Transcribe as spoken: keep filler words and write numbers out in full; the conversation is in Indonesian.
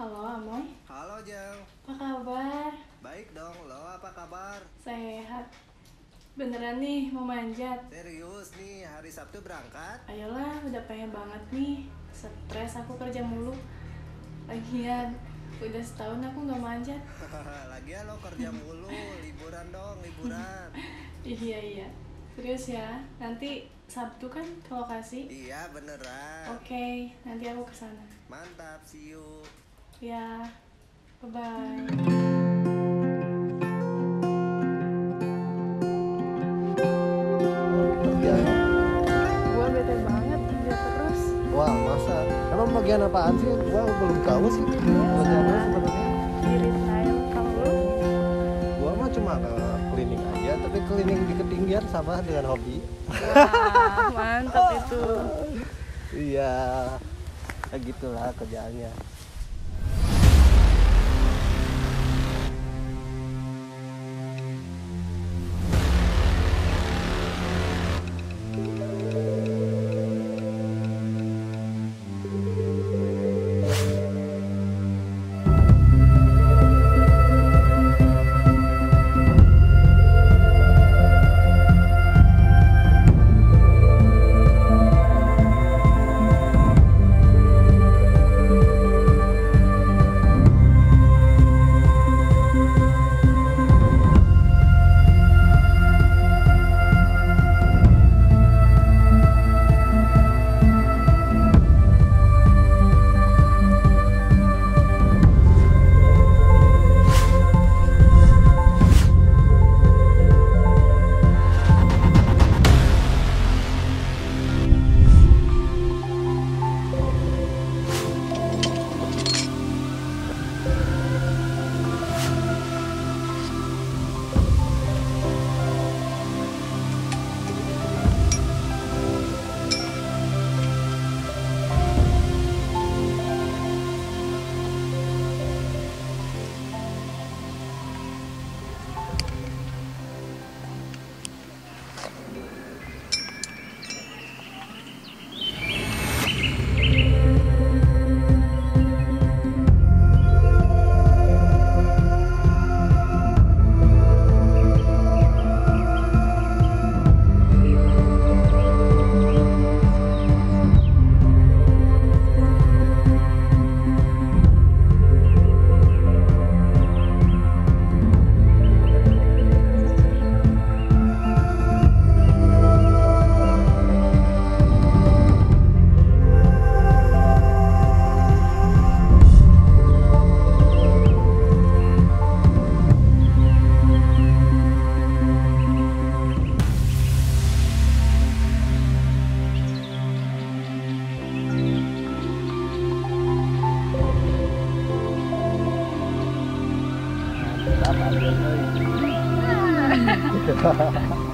Halo Amoy. Halo Jeng. Apa kabar? Baik dong, lo apa kabar? Sehat. Beneran nih mau manjat? Serius nih, hari Sabtu berangkat? Ayolah, udah pengen banget nih. Stres aku kerja mulu. Lagian, udah setahun aku gak manjat. Lagian lo kerja mulu, liburan dong, liburan. Iya, iya. Serius ya, nanti Sabtu kan ke lokasi? Iya beneran. Oke, nanti aku kesana. Mantap, see you. Ya, bye-bye. Gua bete banget kerja terus. Wah, masa? Emang bagian apaan sih? Gua belum tahu sih. Bagian apa sebenarnya? Di retail, kamu? Gua mah cuma ke cleaning aja, tapi cleaning di ketinggian sama dengan hobi. Wah, mantap itu. Iya, kayak gitulah kerjaannya. Hahaha.